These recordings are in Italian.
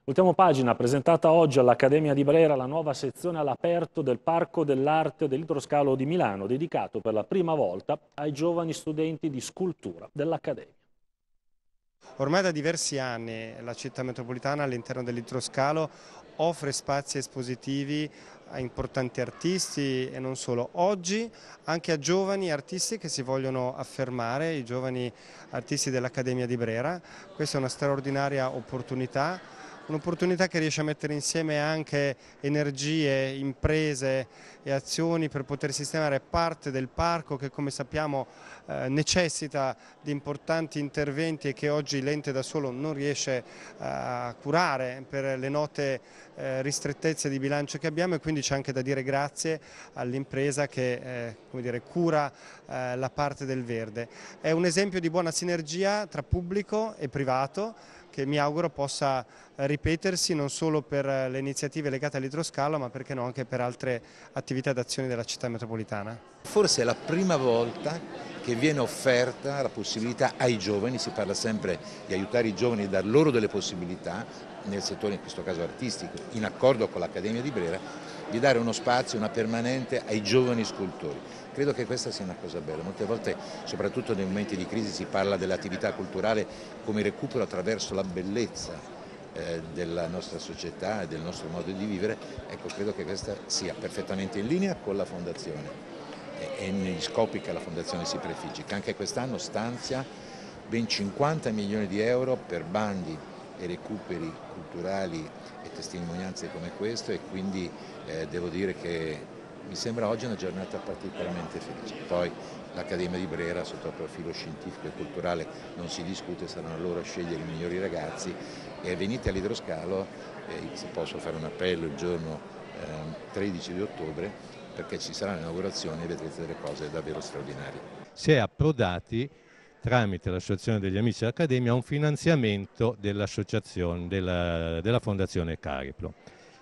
Ultima pagina, presentata oggi all'Accademia di Brera la nuova sezione all'aperto del Parco dell'Arte dell'Idroscalo di Milano, dedicato per la prima volta ai giovani studenti di scultura dell'Accademia. Ormai da diversi anni la città metropolitana all'interno dell'Idroscalo offre spazi espositivi a importanti artisti e non solo. Oggi anche a giovani artisti che si vogliono affermare, i giovani artisti dell'Accademia di Brera. Questa è una straordinaria opportunità. Un'opportunità che riesce a mettere insieme anche energie, imprese e azioni per poter sistemare parte del parco che, come sappiamo, necessita di importanti interventi e che oggi l'ente da solo non riesce a curare per le note ristrettezze di bilancio che abbiamo, e quindi c'è anche da dire grazie all'impresa che come dire, cura la parte del verde. È un esempio di buona sinergia tra pubblico e privato che mi auguro possa ripetersi non solo per le iniziative legate all'idroscalo, ma perché no anche per altre attività ed azioni della città metropolitana. Forse è la prima volta che viene offerta la possibilità ai giovani, si parla sempre di aiutare i giovani e dar loro delle possibilità nel settore, in questo caso artistico, in accordo con l'Accademia di Brera, di dare uno spazio, una permanente ai giovani scultori. Credo che questa sia una cosa bella. Molte volte, soprattutto nei momenti di crisi, si parla dell'attività culturale come recupero attraverso la bellezza della nostra società e del nostro modo di vivere. Ecco, credo che questa sia perfettamente in linea con la Fondazione e negli scopi che la Fondazione si prefigge, che anche quest'anno stanzia ben 50 milioni di euro per bandi e recuperi culturali e testimonianze come questo, e quindi devo dire che mi sembra oggi una giornata particolarmente felice. Poi l'Accademia di Brera sotto il profilo scientifico e culturale non si discute, saranno loro a scegliere i migliori ragazzi, e venite all'Idroscalo, se posso fare un appello il giorno 13 di ottobre, perché ci sarà l'inaugurazione e vedrete delle cose davvero straordinarie. Si è approdati tramite l'Associazione degli Amici dell'Accademia a un finanziamento dell'associazione della Fondazione Cariplo.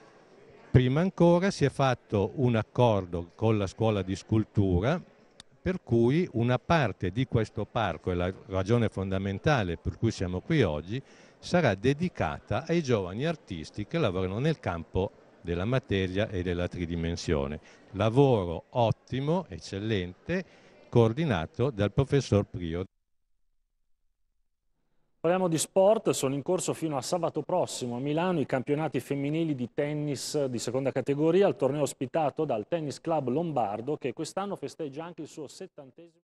Prima ancora si è fatto un accordo con la scuola di scultura, per cui una parte di questo parco, e la ragione fondamentale per cui siamo qui oggi, sarà dedicata ai giovani artisti che lavorano nel campo della materia e della tridimensione. Lavoro ottimo, eccellente, coordinato dal professor Prio. Parliamo di sport, sono in corso fino a sabato prossimo a Milano i campionati femminili di tennis di seconda categoria, il torneo ospitato dal Tennis Club Lombardo che quest'anno festeggia anche il suo 70°